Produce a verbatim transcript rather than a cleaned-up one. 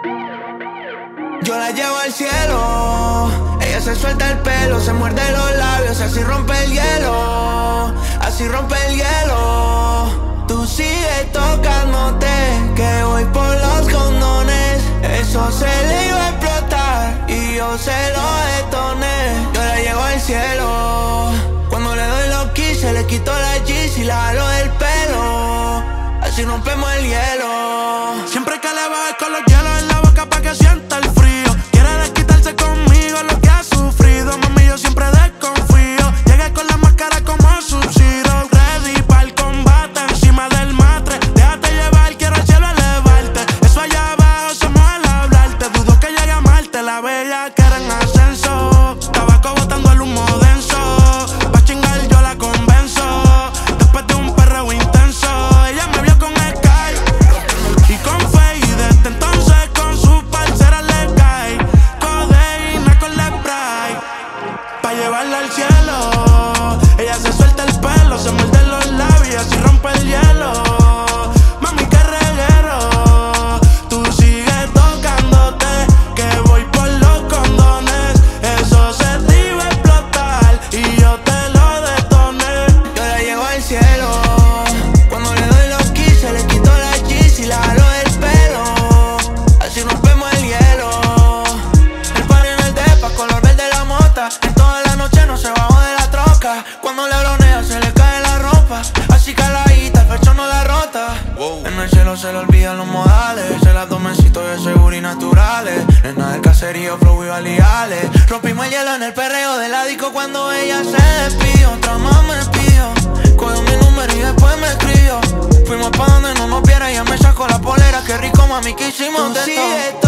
Yo la llevo al cielo, ella se suelta el pelo, se muerde los labios, así rompe el hielo, así rompe el hielo. Tú sigues tocándote, que voy por los condones. Eso se le iba a explotar y yo se lo detoné. Yo la llevo al cielo, cuando le doy los quince le quito la G's y la jalo del pelo, así rompemos el hielo. Siempre que le bajes con los hielos en la boca pa' que sienta el frío. Quiere desquitarse conmigo lo que ha sufrido. Mami, yo siempre desconfío. Llegué con la máscara como Sub-Zero, ready pa'l combate encima del matre. Déjate llevar, quiero al cielo elevarte. Eso allá abajo somos al hablarte. Dudo que llegue a Marte, la bella que era en ascenso. Tabaco botando el humo denso. Pa' chingar yo la convenzo. Después de un perreo intenso, ella me vio con Sky y con Faye. Y desde entonces con su parcera le cae codeína con la spray pa' llevarla al cielo. Ella se suelta el pelo, se muerde los labios y rompe el hielo. Mami, qué reguero. Tú sigues tocándote, que voy por los condones. Eso se te iba a explotar y yo te lo detoné. Yo la llevo al cielo, cuando le doy los quince le quito la G's y la jalo del pelo, así rompemos el hielo. El party en el depa, color verde la mota. En toda la noche no se bajó de la troca. Cuando le bronea se le cae la ropa, así caladita, el pecho no la rota. Wow. En el cielo se le olvidan los modales, el abdomencito de seguro y naturales. Nena del caserío, flow y validales. Rompimos el hielo en el perreo del disco cuando ella se despidió. Otra más me pidió, cogió mi número y después me escribió. Fuimos pa' donde no nos viera, ella me sacó la polera. Qué rico, mami, que hicimos de todo.